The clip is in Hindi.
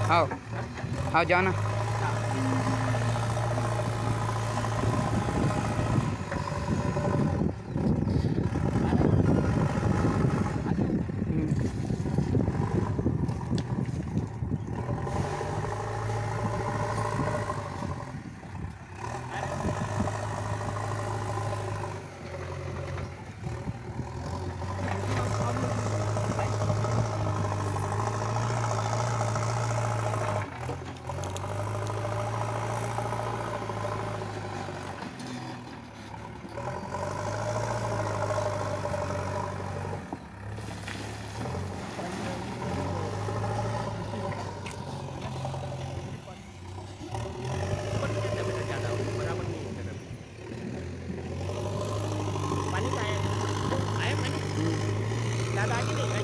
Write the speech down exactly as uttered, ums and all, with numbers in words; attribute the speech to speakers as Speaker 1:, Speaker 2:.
Speaker 1: आओ आओ जाओ ना।
Speaker 2: पानी का है, आया पानी? ज़्यादा आगे नहीं